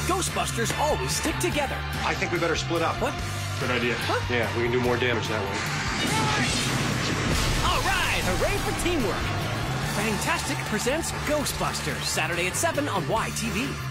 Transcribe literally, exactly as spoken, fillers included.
Ghostbusters always stick together. I think we better split up. What? Good idea. Huh? Yeah, we can do more damage that way. All right, hooray for teamwork. Fantastic presents Ghostbusters, Saturday at seven on Y T V.